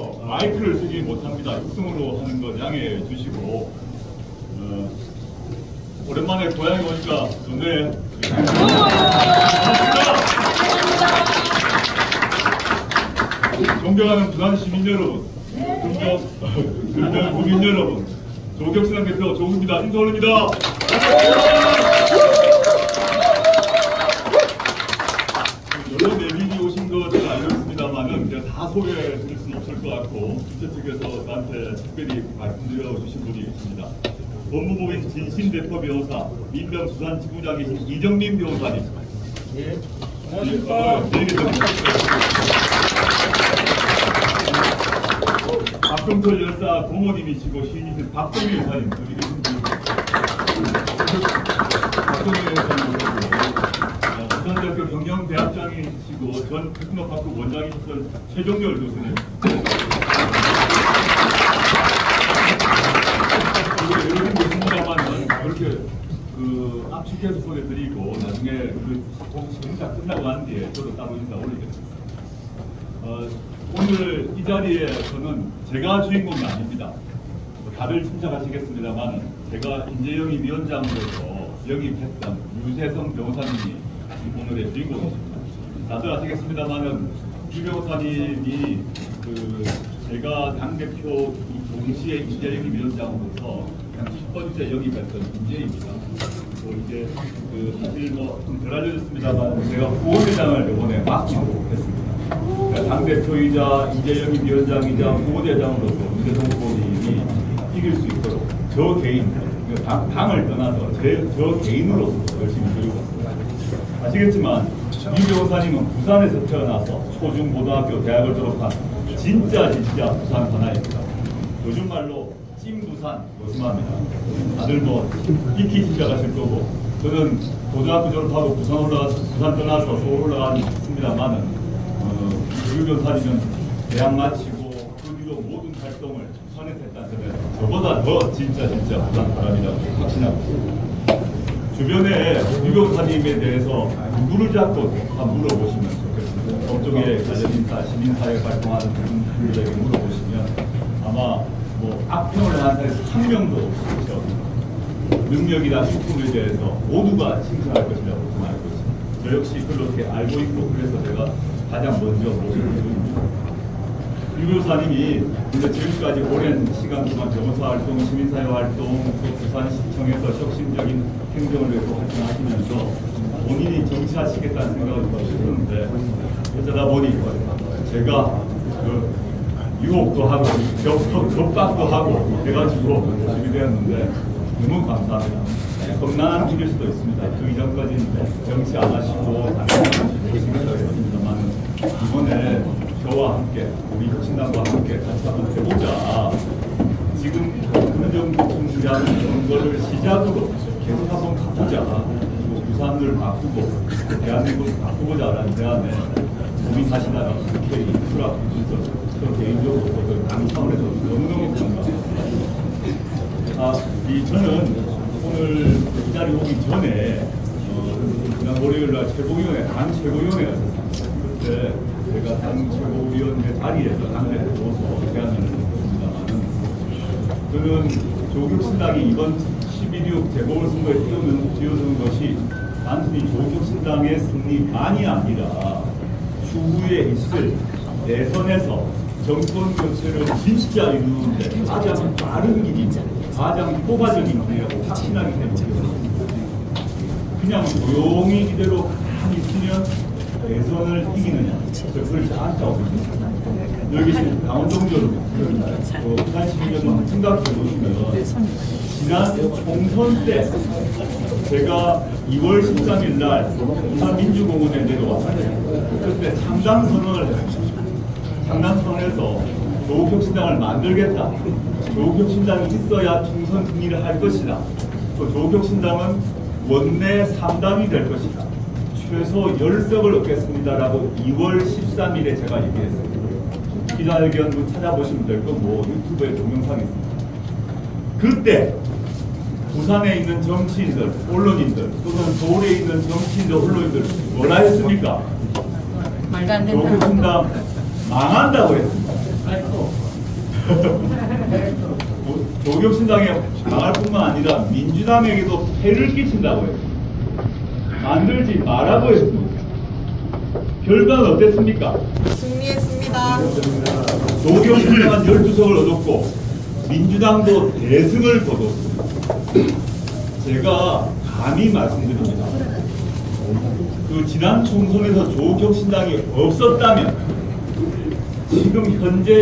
있어서 마이크를 쓰지 못합니다. 육성으로 하는 것 양해해 주시고 오랜만에 고향에 오니까 좋네. 존경하는 부산 시민 여러분, 존경 국민 여러분, 조경순 대표 조국입니다. 인사 올립니다. 여러 내빈이 오신 거 제가 알고 있습니다만은 제가 다 소개해 드릴 수는 없을 것 같고 주최 측에서 저한테 특별히 말씀드려 주신 분이 있습니다. 법무법인 진신대표 변호사, 민병 부산지부장이신 이정민 변호사님. 네, 안녕하십니까. 박동철 열사 고모님이시고 시인이신 박동일 여사님, 여기 계신 분. 박동일 여사님, 부산대학교 경영대학장이시고 전 테크노파크 원장이셨던 최종열 교수님. 여러 분 계십니다만 그렇게 압축해서 소개드리고 나중에 행사 끝나고 난 뒤에 저도 따로 인사 올리겠습니다. 오늘 이 자리에서는 제가 주인공이 아닙니다. 다들 침착하시겠습니다만 제가 인재영입 위원장으로서 영입했던 유세성 변호사님이 오늘의 주인공이십니다. 다들 아시겠습니다만 유 변호사님이 제가 당대표 동시에 인재영입 위원장으로서 첫 번째 영입했던 인재입니다. 또 이제 사실 좀 덜 알려졌습니다만 제가 후보대장을 이번에 맡기고 했습니다. 당대표이자 인재영입 위원장이자 후보대장으로서 유세성 후보님이 이길 수 있도록 저 개인, 당을 떠나서 저 개인으로서 열심히 들고 왔습니다. 아시겠지만 유 변호사님은 부산에서 태어나서 초중고등학교 대학을 졸업한 진짜 부산 하나입니다. 요즘 말로 찐 부산 요즘합니다. 다들 익히 시작하실 거고 저는 고등학교 졸업하고 부산 떠나서 서울 올라갔습니다만은 유 변호사님은 대학 마치고 그 뒤로 모든 활동을 부산에서 했다는 점에서 저보다 더 진짜 부산 사람이라고 확신하고 있습니다. 주변에 유 변호사님에 대해서 누구를 잡고 다 물어보시면 좋겠습니다. 법조계 관련 인사, 시민사회 활동하는 분들에게 물어보시면 아마 악평을 한 사람이 한 명도 없으시죠. 능력이나 식품에 대해서 모두가 칭찬할 것이라고 저는 알고 있습니다. 저 역시 그렇게 알고 있고 그래서 제가 가장 먼저 모시는 분입니다. 유 변호사님이 지금까지 오랜 시간 동안 변호사 활동, 시민사회 활동, 또 부산시청에서 혁신적인 행정을 위해서 활동하시면서 본인이 정치하시겠다는 생각을 하셨는데 어쩌다 보니 제가 유혹도 하고 협박도 하고 해가지고 열심히 되었는데 너무 감사합니다. 험난한 길일 수도 있습니다. 그 이전까지는 정치 안 하시고 열심히 하셨습니다만 이번에 저와 함께 우리 혁신당과 함께 같이 한번 해보자. 지금 어느 정도 준비하는 선거를 시작으로 계속 한번 가보자. 부산을 바꾸고 대한민국을 바꾸고자라는 제안에 고민하시다가 국회의 수락 준서 저 개인적으로 당 차원에서 너무너무 감사합니다. 저는 오늘 이 자리 오기 전에 지난 월요일날 당 최고위원회가 있었습니다. 그때 제가 당 최고위원회 자리에서 당내 들어서 제안을 했습니다만은 저는 조국신당이 이번 12.6 재보궐선거에 뛰어든 것이 단순히 조국신당의 승리만이 아니라 추후에 있을 대선에서 정권 교체를 진짜 이루는데 가장 빠른 길이, 가장 효과적인 길이라고 확신하기 때문에 그냥 조용히 이대로 가만히 있으면 대선을 이기느냐, 그렇지 않다고 생각합니다. 여기 계신 강원동 여러분, 부산 시민 여러분 생각해 보시면 지난 총선 때 제가 2월 13일 날 부산 민주공원에 내려왔어요. 그때 창당 선언을 했습니다. 창당 선언에서 조국혁신당을 만들겠다. 조국혁신당이 있어야 총선 승리를 할 것이다. 또 조국혁신당은 원내 3당이 될 것이다. 최소 10석을 얻겠습니다라고 2월 13일에 제가 얘기했습니다. 기자회견 찾아보시면 될 거고 유튜브에 동영상이 있습니다. 그때 부산에 있는 정치인들, 언론인들 또는 서울에 있는 정치인들, 언론인들 뭐라 했습니까? 말도 안 된다. 조국혁신당 망한다고 했습니다. 조국혁신당에 망할 뿐만 아니라 민주당에게도 폐를 끼친다고 해요. 만들지 말라고 했습니다. 결과는 어땠습니까? 승리했습니다. 조국혁신당은 12석을 얻었고 민주당도 대승을 거뒀습니다. 제가 감히 말씀드립니다. 그 지난 총선에서 조국혁신당이 없었다면 지금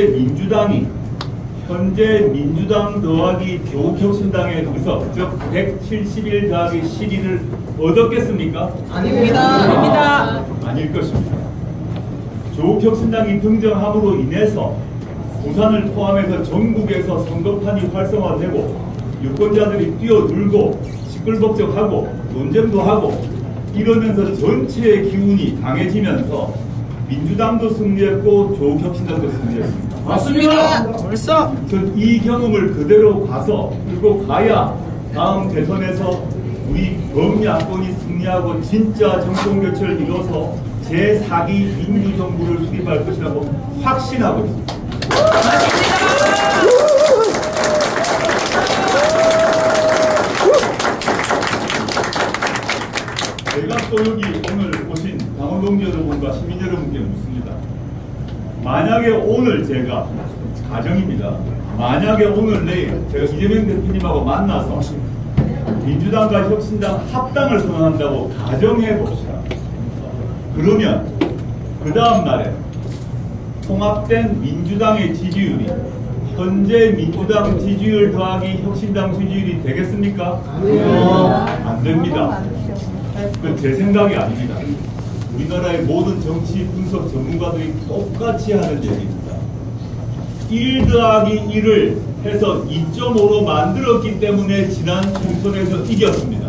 현재 민주당 더하기 조국혁신당의 의석, 즉 171 더하기 12를 얻었겠습니까? 아닙니다. 아닐 것입니다. 조국혁신당이 등장함으로 인해서 부산을 포함해서 전국에서 선거판이 활성화되고 유권자들이 뛰어들고 시끌벅적하고 논쟁도 하고 이러면서 전체의 기운이 강해지면서 민주당도 승리했고 조국혁신당도 승리했습니다. 맞습니다. 벌써 전 이 경험을 그대로 들고 가야 다음 대선에서 우리 범야권이 승리하고 진짜 정권교체를 이뤄서 제4기 민주정부를 수립할 것이라고 확신하고 있습니다. 제가 또 여기 오늘 오신 당원동지 여러분과 시민 여러분께 묻습니다. 만약에 오늘 제가 가정입니다. 만약에 오늘 내일 제가 이재명 대표님하고 만나서 민주당과 혁신당 합당을 선언한다고 가정해 봅시다. 그러면 그 다음 날에 통합된 민주당의 지지율이 현재 민주당 지지율 더하기 혁신당 지지율이 되겠습니까? 안 됩니다. 그건 제 생각이 아닙니다. 우리나라의 모든 정치 분석 전문가들이 똑같이 하는 얘기입니다. 1 더하기 1을 해서 2.5로 만들었기 때문에 지난 총선에서 이겼습니다.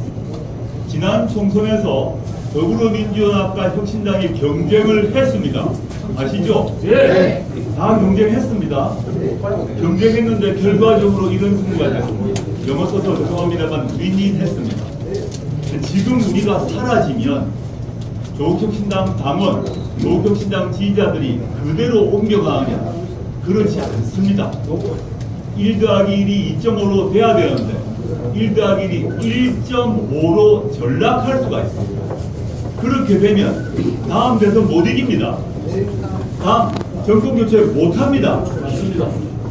지난 총선에서 더불어민주연합과 혁신당이 경쟁을 했습니다. 아시죠? 네. 다 경쟁했습니다. 경쟁했는데 결과적으로 이런 승부가 됐습니다. 영어 써서 죄송합니다만 윈윈했습니다. 지금 우리가 사라지면 조국혁신당 당원, 조국혁신당 지지자들이 그대로 옮겨가느냐? 그렇지 않습니다. 1 더하기 1이 2.5로 돼야 되는데 1 더하기 1이 1.5로 전락할 수가 있습니다. 그렇게 되면 다음 대선 못 이깁니다. 다음 정권교체 못합니다. 맞습니다.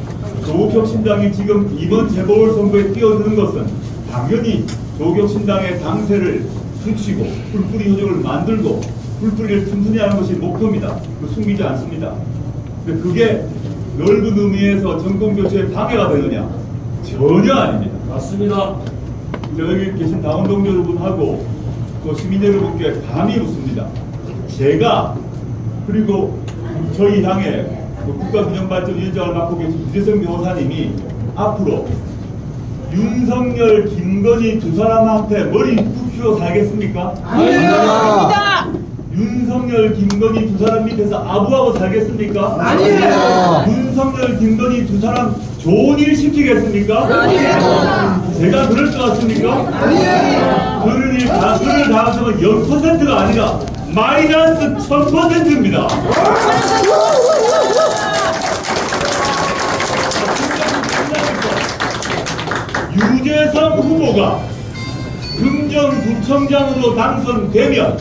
조국혁신당이 지금 이번 재보궐선거에 뛰어드는 것은 당연히 조국혁신당의 당세를 굳히고 뿔뿌리 효정을 만들고 뿔뿌리를 튼튼히 하는 것이 목표입니다. 숨기지 않습니다. 근데 그게 넓은 의미에서 정권교체에 방해가 되느냐? 전혀 아닙니다. 맞습니다. 여기 계신 당원동지 여러분하고 또 시민 여러분께 감히 묻습니다. 제가 그리고 저희 당의 국가균형발전위원장을 맡고 계신 유재성 변호사님이 앞으로 윤석열, 김건희 두 사람한테 머리 뚝 휘어 살겠습니까? 아닙니다. 윤석열, 김건희 두 사람 밑에서 아부하고 살겠습니까? 아니에요. 윤석열, 김건희 두 사람 좋은 일 시키겠습니까? 아니에요. 제가 그럴 것 같습니까? 아니에요. 그럴 가능성은 0%가 아니라 마이너스 1000%입니다. 유재성 후보가 금정구청장으로 당선되면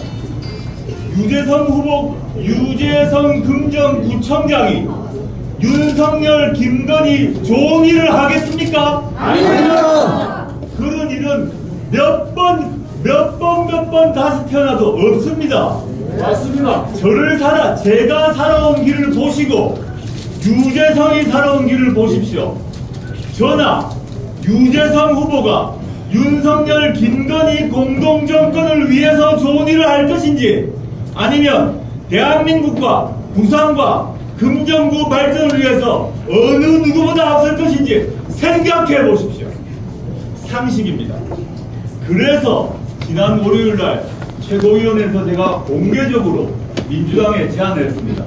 유재성 금정구청장이 윤석열, 김건희 좋은 일을 하겠습니까? 아닙니다. 그런 일은 몇 번 다시 태어나도 없습니다. 맞습니다. 제가 살아온 길을 보시고 유재성이 살아온 길을 보십시오. 저나 유재성 후보가 윤석열, 김건희 공동정권을 위해서 좋은 일을 할 것인지 아니면 대한민국과 부산과 금정구 발전을 위해서 어느 누구보다 앞설 것인지 생각해 보십시오. 상식입니다. 그래서 지난 월요일날 최고위원회에서 제가 공개적으로 민주당에 제안을 했습니다.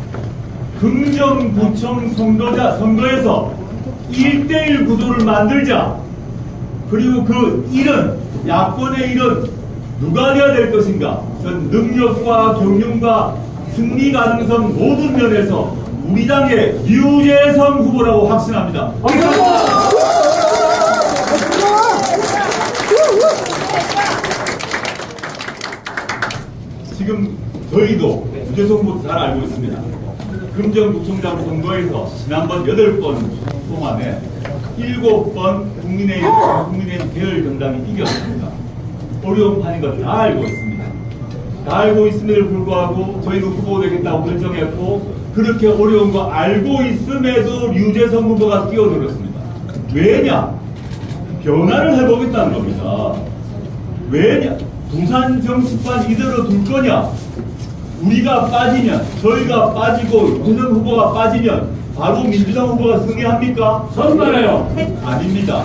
금정구청 선거에서 1대1 구도를 만들자. 그리고 그 일은 야권의 일은 누가 해야 될 것인가? 전 능력과 경륜과 승리 가능성 모든 면에서 우리 당의 유재성 후보라고 확신합니다. 지금 저희도 유재성 후보 잘 알고 있습니다. 금정구청장 선거에서 지난번 8번 동안에 7번 국민의힘 계열 정당이 이겼습니다. 어려운 판인 거 다 알고 있습니다. 다 알고 있음에도 불구하고 저희는 후보 되겠다고 결정했고, 그렇게 어려운 거 알고 있음에도 유재성 후보가 뛰어들었습니다. 왜냐? 변화를 해보겠다는 겁니다. 왜냐? 부산 정치판 이대로 둘 거냐? 우리가 빠지면, 저희가 빠지고 유재성 후보가 빠지면 바로 민주당 후보가 승리합니까? 선발해요. 아닙니다.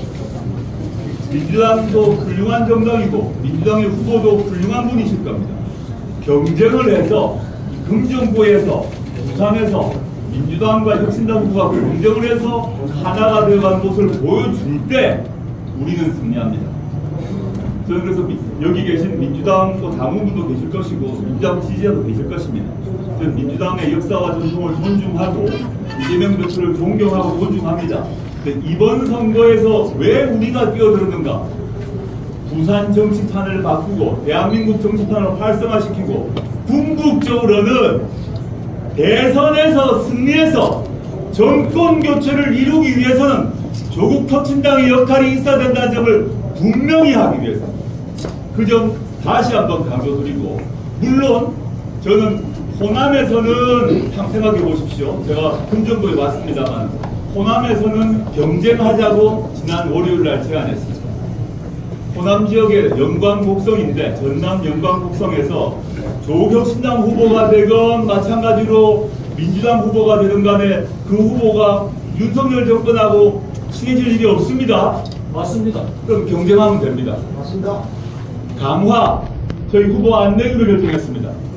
민주당도 훌륭한 정당이고 민주당의 후보도 훌륭한 분이실 겁니다. 경쟁을 해서 금정구에서 부산에서 민주당과 혁신당 후보가 경쟁을 해서 하나가 되어가는 모습을 보여줄 때 우리는 승리합니다. 저는 그래서 여기 계신 민주당 또 당원분도 계실 것이고 민주당 지지자도 계실 것입니다. 저는 민주당의 역사와 전통을 존중하고 이재명 대표를 존경하고 존중합니다. 이번 선거에서 왜 우리가 뛰어들었는가? 부산 정치판을 바꾸고 대한민국 정치판을 활성화시키고 궁극적으로는 대선에서 승리해서 정권 교체를 이루기 위해서는 조국 혁신당의 역할이 있어야 된다는 점을 분명히 하기 위해서입니다. 그 점 다시 한번 강조드리고, 물론 저는 호남에서는 생각해 보십시오. 제가 금정구에 왔습니다만 호남에서는 경쟁하자고 지난 월요일날 제안했습니다. 호남 지역의 영광 곡성인데 전남 영광 곡성에서 조국혁신당 후보가 되건 마찬가지로 민주당 후보가 되든 간에 그 후보가 윤석열 정권하고 친해질 일이 없습니다. 맞습니다. 그럼 경쟁하면 됩니다. 맞습니다. 강화 저희 후보 안 내기로 결정했습니다.